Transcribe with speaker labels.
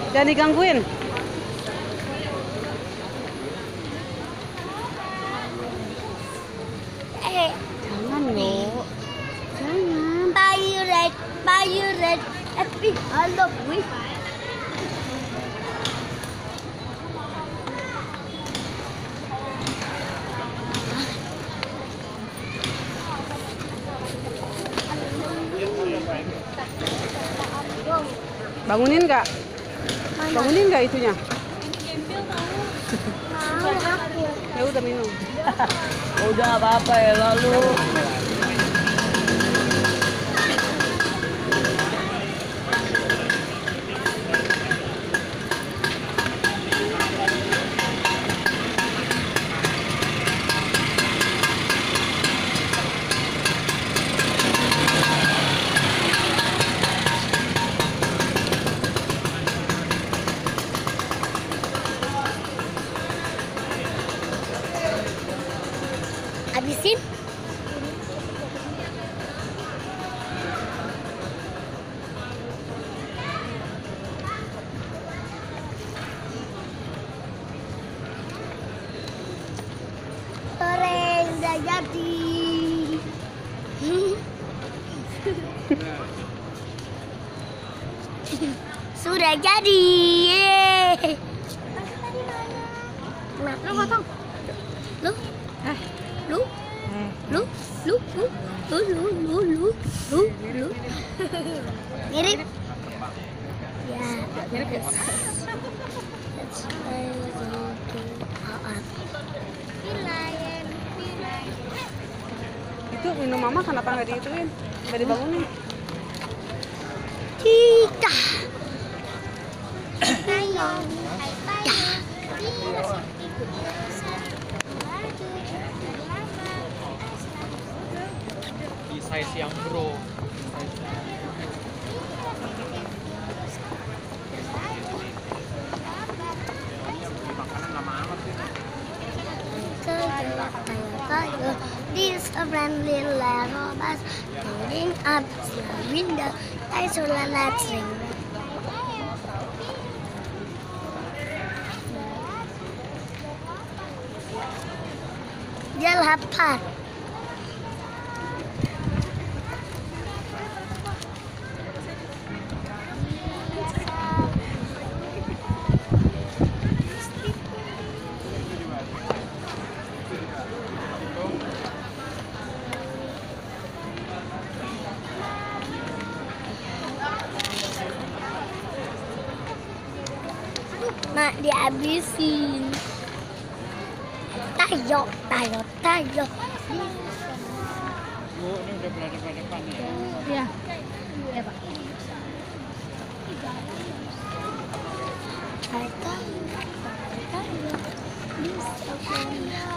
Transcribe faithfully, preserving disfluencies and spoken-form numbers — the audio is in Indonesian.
Speaker 1: Jangan digangguin.
Speaker 2: Eh,
Speaker 1: Jangan loh. Jangan.
Speaker 2: pirate, pirate, happy Halloween.
Speaker 1: Bangunin nggak? Bangunin nggak itunya?
Speaker 2: Mau aku.
Speaker 1: Ya udah minum.
Speaker 3: Udah apa-apa ya lalu.
Speaker 2: Habisin. Goreng udah jadi. Sudah jadi. Yeay. Lu potong. Lu.
Speaker 1: Eh,
Speaker 2: Lu.
Speaker 1: eh.
Speaker 2: Lu. Lu. Lu. Lu. Lu. Lu. Lu. Lu. Lu. Mirip. Ya.
Speaker 1: Mirip ya?
Speaker 2: Let's play the game.
Speaker 1: Itu minum mama kenapa nggak diituin? Nggak dibangunin?
Speaker 2: Tidak.
Speaker 3: Di size yang bro. Makanan lama amat sih.
Speaker 2: This a friendly little bus loading up the window. I saw the lights ring. Dia lapar. Mak dihabisin. Tayo, tayo, tayo.
Speaker 3: Bu, ini udah berada pada depan ya.
Speaker 1: Iya.
Speaker 2: Ya, Pak. Tayo, tayo, tayo.